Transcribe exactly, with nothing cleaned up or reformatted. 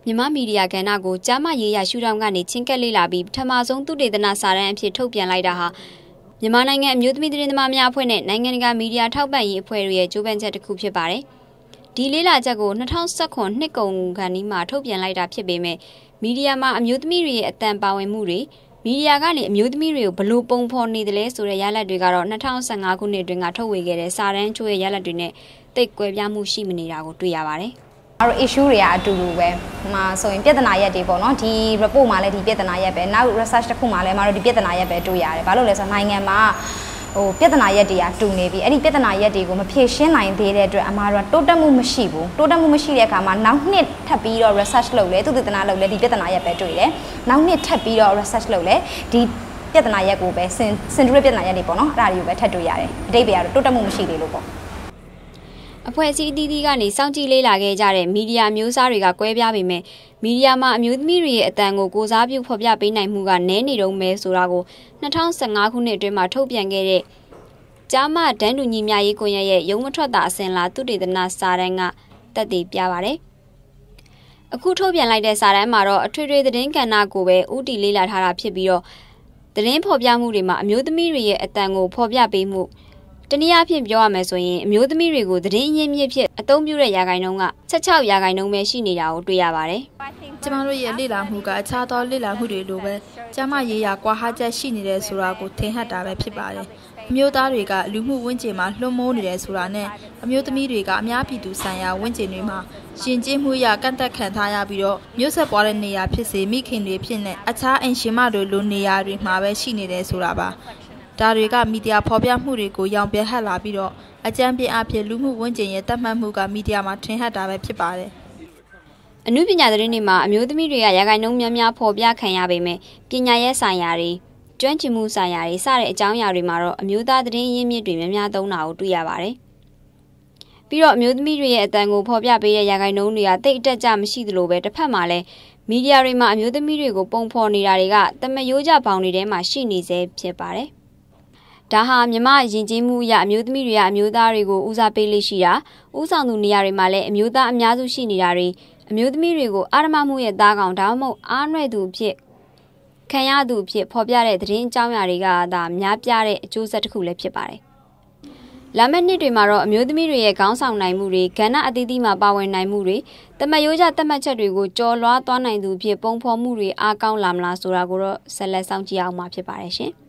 မြန်မာမီဒီယာကဏ္ဍကိုကျားမရေးရရှုထောင့်ကနေချင်းကပ်လေ့လာပြီးပထမဆုံးသုတေသနစာတမ်းအဖြစ်ထုတ်ပြန်လိုက်တာဟာမြန်မာနိုင်ငံအမျိုးသမီးသတင်းသမားများအဖွဲ့နဲ့နိုင်ငံတကာမီဒီယာထောက်ပံ့ရေးအဖွဲ့တွေရဲ့ကြိုးပမ်းချက်တစ်ခုဖြစ်ပါတယ်။ဒီလေ့လာချက်ကို၂၀၁၇နှစ်ကုန်ခန်းဒီမှာထုတ်ပြန်လိုက်တာဖြစ်ပေမဲ့မီဒီယာမှာအမျိုးသမီးတွေရဲ့အသံပါဝင်မှုတွေမီဒီယာကနေအမျိုးသမီးတွေကိုဘလို့ပုံဖော်နေတယ်လဲဆိုတဲ့ရလဒ်တွေကတော့၂၀၁၅ခုနှစ်အတွင်းကထုတ်ဝေခဲ့တဲ့စာတမ်းချို့ရဲ့ရလဒ်တွေနဲ့တိတ်ကွဲပြားမှုရှိမနေတာကိုတွေ့ရပါတယ်။အဲ့တော့ issue တွေကအတူတူပဲမှာဆိုရင်ပြဿနာရက်တွေပေါ့နော်ဒီ report မှာလည်းဒီပြဿနာရက်ပဲနောက် research တစ်ခုမှာလည်းမတို့ဒီပြဿနာရက်ပဲတွေ့ရတယ်ဘာလို့လဲဆိုတော့နိုင်ငံမှာဟိုပြဿနာရက်တွေကတူနေပြီအဲ့ဒီပြဿနာရက်တွေကိုမဖြေရှင်းနိုင်သေးတဲ့အတွက်အမှားတော့တိုးတက်မှုမရှိဘူးတိုးတက်မှုမရှိတဲ့အခါမှာနောက်နှစ်ထပ်ပြီးတော့ research လုပ်လဲသုတေသနလုပ်လဲဒီပြဿနာရက်ပဲတွေ့တယ်နောက်နှစ်ထပ်ပြီးတော့ research လုပ်လဲဒီပြဿနာရက်ကိုပဲစင်စင်တူတဲ့ပြဿနာရက်တွေပေါ့နော်အဲ့ဒါတွေကိုပဲထပ်တွေ့ရတယ်အတိတ်ပဲကတော့တိုးတက်မှုမရှိသေးလို့ပေါ့အဖွဲ့အစည်းအသီးသီးကနေစောင့်ကြည့်လေ့လာခဲ့ကြတဲ့မီဒီယာမျိုးစားတွေကကွဲပြားပေမဲ့မီဒီယာမှာအမျိုးသမီးတွေရဲ့အတန်ကိုကိုစားပြုဖော်ပြပေးနိုင်မှုကနည်းနေတုန်းပဲဆိုတာကို၂၀၁၅ခုနှစ်အတွင်းမှာထုတ်ပြန်ခဲ့တဲ့ကျားမတန်းတူညီမျှရေးကွန်ရက်ရဲ့ရုံးမထွက်တာအစဉ်လာသုတေသနစာတမ်းကတက်တည်ပြပါတယ်။အခုထုတ်ပြန်လိုက်တဲ့စာတမ်းမှာတော့အထွေထွေသတင်းကဏ္ဍကိုပဲဥတီလေ့လာထားတာဖြစ်ပြီးတော့သတင်းဖော်ပြမှုတွေမှာအမျိုးသမီးတွေရဲ့အတန်ကိုဖော်ပြပေးမှုတနည်းအားဖြင့်ပြောရမယ်ဆိုရင်အမျိုးသမီးတွေကိုသတင်းရင်းမြစ်ဖြစ်အသုံးပြုတဲ့ရာခိုင်နှုန်းက၁၆ရာခိုင်နှုန်းပဲရှိနေတာကိုတွေ့ရပါတယ်။ကျမတို့ရဲ့လေ့လာမှုကအခြားသောလေ့လာမှုတွေလိုပဲကျမရေးရာကွာဟချက်ရှိနေတယ်ဆိုတာကိုထင်ဟပ်တာပဲဖြစ်ပါတယ်။အမျိုးသားတွေကလူမှုဝန်းကျင်မှာလွှမ်းမိုးနေတယ်ဆိုတာနဲ့အမျိုးသမီးတွေကအများပြည်သူဆိုင်ရာဝန်းကျင်တွေမှာရှင်ကျင်းမှုရကန့်သက်ခံထားရပြီးတော့မျိုးဆက်ပွားတဲ့နေရာဖြစ်စေမိခင်တွေဖြစ်နေအခြားအိမ်ရှင်မတွေလိုနေရာတွေမှာပဲရှိနေတယ်ဆိုတာပါ။ဒါတွေကမီဒီယာဖော်ပြမှုတွေကိုရောင်ပြဟက်လာပြီးတော့အကြမ်းပြင်းအဖြစ်လူမှုဝန်းကျင်ရဲ့တတ်မှတ်မှုကမီဒီယာမှာထင်ဟပ်တာပဲဖြစ်ပါတယ်။အမှုပညာသတင်းတွေမှာအမျိုးသမီးတွေကရာခိုင်နှုန်းများများဖော်ပြခံရပေမဲ့ပညာရေးဆိုင်ရာတွေကျွမ်းကျင်မှုဆိုင်ရာတွေစတဲ့အကြောင်းအရာတွေမှာတော့အမျိုးသားသတင်းရင်းမြစ်တွေများများသုံးတာကိုတွေ့ရပါတယ်။ပြီးတော့အမျိုးသမီးတွေရဲ့အတန်ကိုဖော်ပြပေးတဲ့ရာခိုင်နှုန်းတွေကတိတ်အတက်ကြမရှိသလိုပဲတစ်ဖက်မှာလည်းမီဒီယာတွေမှာအမျိုးသမီးတွေကိုပုံဖော်နေတာတွေကတမယိုးကြပေါင်တွေထဲမှာရှိနေစေဖြစ်ပါတယ်။ဒါဟာမြမယဉ်ကျေးမှုအရအမျိုးသမီးတွေကအမျိုးသားတွေကိုဦးစားပေးလေးရှိတာဥဆောင်သူနေရာတွေမှာလည်းအမျိုးသားအများစုရှိနေတာတွေအမျိုးသမီးတွေကိုအာရမမှုရဲ့သားကောင်ဒါမှမဟုတ်အားနွယ်သူဖြစ်ခံရသူဖြစ်ဖော်ပြတဲ့သတင်းအကြောင်းအရာတွေကဒါများပြတဲ့အကျိုးဆက်တစ်ခုလည်းဖြစ်ပါတယ်။လာမယ့်နှစ်တွေမှာတော့အမျိုးသမီးတွေရဲ့ခေါင်းဆောင်နိုင်မှုတွေကဏ္ဍအသီးသီးမှာပါဝင်နိုင်မှုတွေတမယိုးကြသတ်မှတ်ချက်တွေကိုကျော်လွှားသွားနိုင်သူဖြစ်ပုံဖော်မှုတွေအားကောင်းလာမလားဆိုတာကိုတော့ဆက်လက်စောင့်ကြည့်အောင်မှာဖြစ်ပါတယ်ရှင်။